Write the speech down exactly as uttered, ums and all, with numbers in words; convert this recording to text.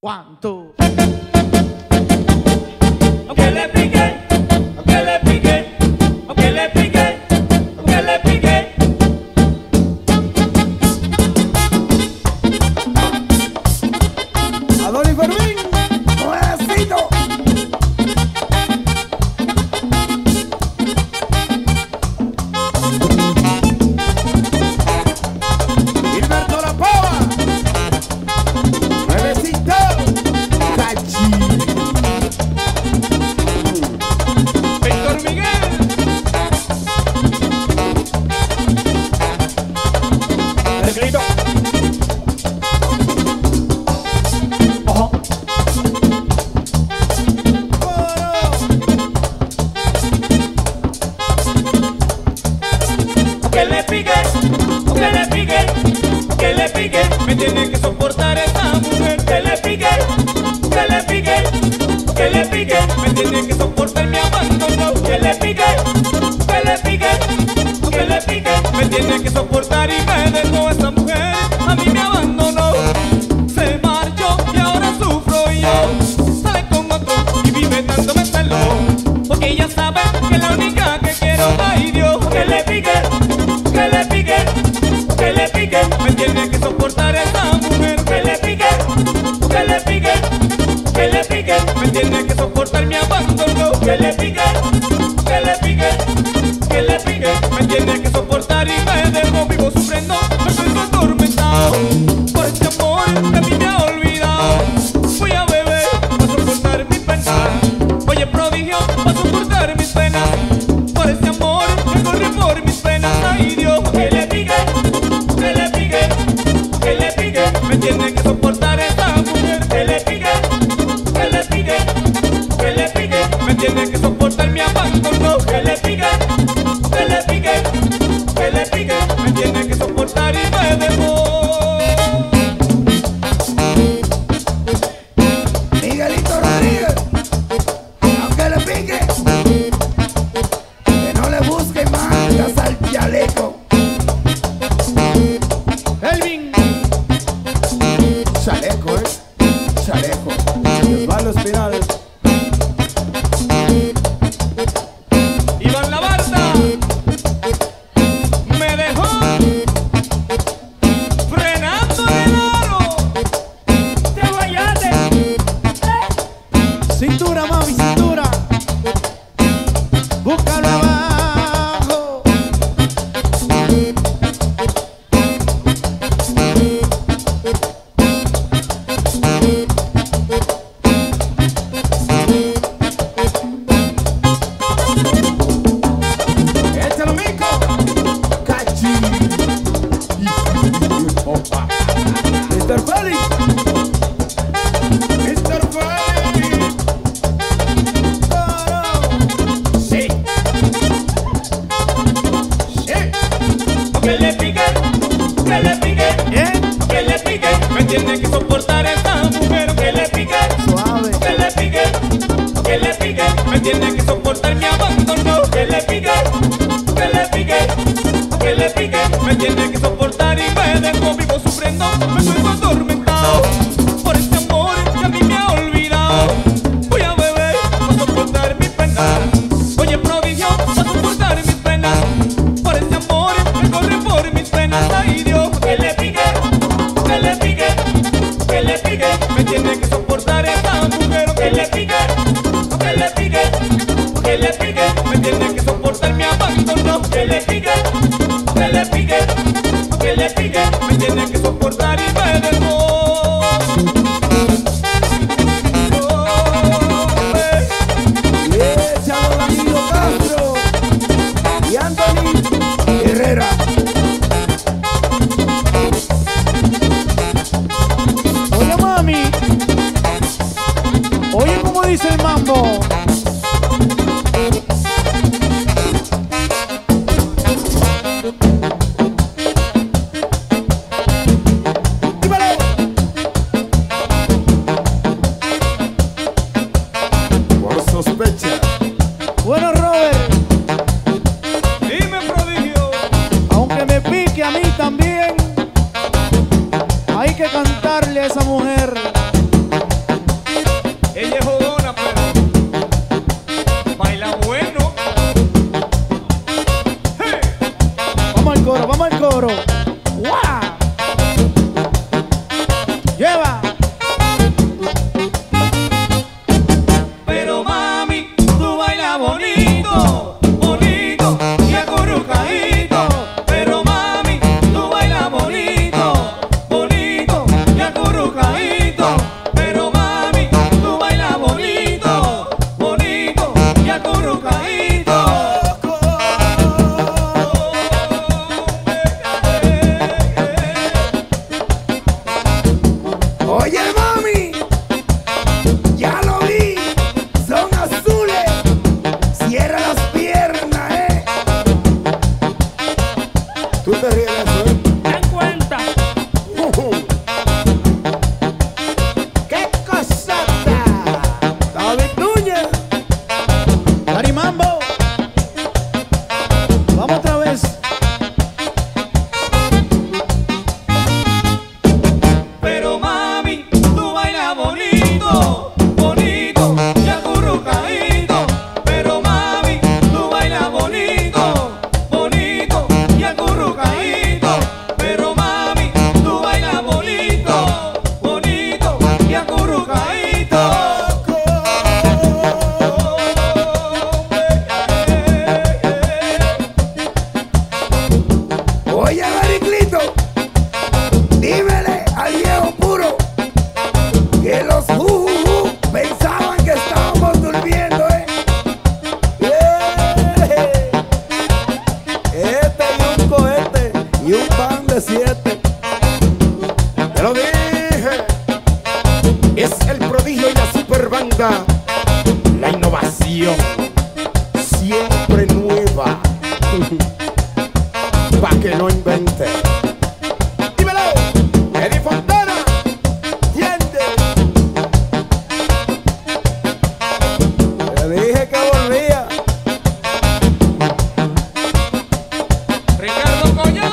One, two. Aunque le pique, aunque le pique, aunque le pique, aunque le pique. Adonis Fermín, nuevecito. Gilberto La Pava, nuevecito. Cachi. Víctor Miguel. El grito. Ojo. Aunque le pique, aunque le pique, aunque le pique, me tiene que soportar esta mujer. Que le pique, que le pique, que le pique, me tiene que soportar mi abandono. Que le pique, que le pique, que le pique, me tiene que soportar y me dejó esta mujer. A mí me abandonó, se marchó y ahora sufro yo. Sale con otro y vive dándome celo, porque ella sabe que la única que quiero, ay Dios. Que le pique, que le pique, que le pique, me tiene que soportar esta mujer. Que le pique, que le pique, que le pique, me tiene que soportar mi abandono. Que le pique, que le pique, que le pique, me tiene que soportar y me dejó vivo sufriendo. Me siento atormentado por este amor que a mí me ha olvidado. Voy a beber para soportar mi pena. Oye prodigio para soportar mis penas. Por este amor que corre por mis penas. Ay Dios, que le pique, que le pique, que le pique, me tiene que soportar esta mujer. Que le pique, que le pique, que le pique, me tiene que soportar mi abandono. Que le pique, que le pique, que le pique, me tiene que soportar y me dejó. Miguelito Rodríguez, aunque le pique, que no le busque mangas al chaleco. Elvin, chaleco, eh, chaleco. Osvaldo Espinal, Iván La Barta me dejó frenando el aro. Te guayate. cintura mami, cintura. Búscalo abajo. Échalo, mico. Cachi. mister Félix. mister Félix. Sí. Sí. Que le pique, que le pique, Bien. que le pique, me tiene que soportar esta mujer. Que le pique, Suave. que le pique, que le pique, me tiene que soportar mi abandono. Que le pique, que le pique, que le pique, me tiene que soportar y me dejó vivo sufriendo. Me siento atormentado por este amor que a mí me ha olvidado. Voy a beber para soportar mi pena. Oye prodigio para soportar mis penas. Por este amor que corre por mis penas. Ay Dios, que le pique, que le pique, que le pique, me tiene que soportar esta mujer. Que le pique, que le pique, que le pique, me tiene que soportar mi abandono. Que le pique, que le pique, que le pique, me tiene que soportar y me dejó. Oh, eh. Échalo, Danilo Castro y Anthony Herrera. Oye, mami. Oye, ¿cómo dice el mambo? Dímelo. Por sospecha. Bueno, Robert, Dime prodigio. aunque me pique a mí también, hay que cantarle a esa mujer bonito y acurrucadito. Pero mami, tú bailas bonito, bonito y acurrucadito. Pero mami, tú bailas bonito, bonito y acurrucadito. Oye, Mariclito, dímele al viejo puro que los jujuju pensaban que estábamos durmiendo, ¿eh? Yeah. Este y un cohete y un pan de siete. Te lo dije, es el prodigio y la super banda, la innovación siempre nueva, pa' que no invente. Dímelo, Eddie Fontana, ¿entiendes? Te dije que volvía. Ricardo Coña.